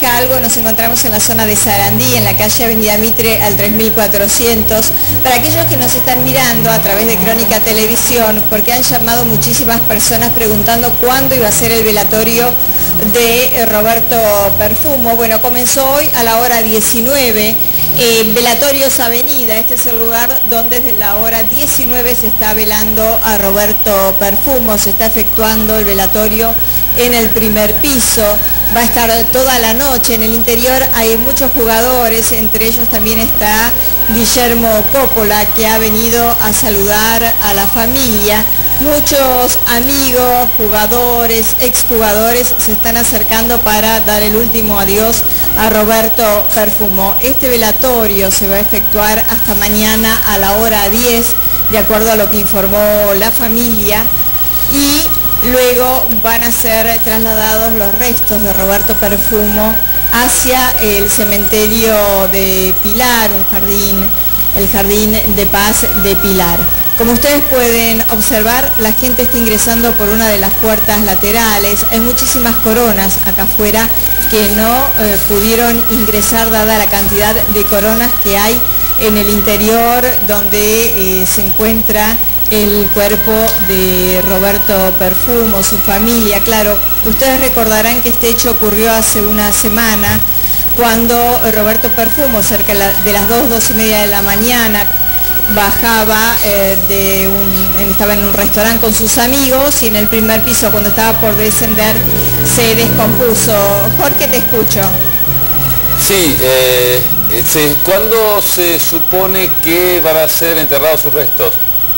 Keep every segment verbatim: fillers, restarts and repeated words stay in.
parezca algo, nos encontramos en la zona de Sarandí, en la calle Avenida Mitre al tres mil cuatrocientos. Para aquellos que nos están mirando a través de Crónica Televisión, porque han llamado muchísimas personas preguntando cuándo iba a ser el velatorio de Roberto Perfumo. Bueno, comenzó hoy a la hora diecinueve. Eh, Velatorios Avenida, este es el lugar donde desde la hora diecinueve se está velando a Roberto Perfumo, se está efectuando el velatorio en el primer piso, va a estar toda la noche. En el interior hay muchos jugadores, entre ellos también está Guillermo Coppola, que ha venido a saludar a la familia. Muchos amigos, jugadores, exjugadores se están acercando para dar el último adiós a Roberto Perfumo. Este velatorio se va a efectuar hasta mañana a la hora diez, de acuerdo a lo que informó la familia, y luego van a ser trasladados los restos de Roberto Perfumo hacia el cementerio de Pilar, un jardín, el Jardín de Paz de Pilar. Como ustedes pueden observar, la gente está ingresando por una de las puertas laterales. Hay muchísimas coronas acá afuera que no eh, pudieron ingresar dada la cantidad de coronas que hay en el interior donde eh, se encuentra el cuerpo de Roberto Perfumo, su familia. Claro, ustedes recordarán que este hecho ocurrió hace una semana, cuando Roberto Perfumo, cerca de las dos, dos y media de la mañana, bajaba eh, de un, estaba en un restaurante con sus amigos y en el primer piso, cuando estaba por descender, se descompuso. Jorge, te escucho. Sí, eh, se, ¿cuándo se supone que van a ser enterrados sus restos?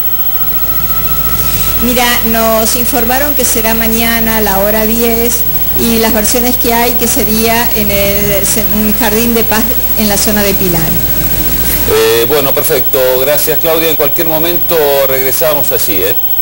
Mira, nos informaron que será mañana a la hora diez, y las versiones que hay que sería en el Jardín de Paz en la zona de Pilar. Eh, bueno, perfecto. Gracias, Claudia. En cualquier momento regresamos así, ¿eh?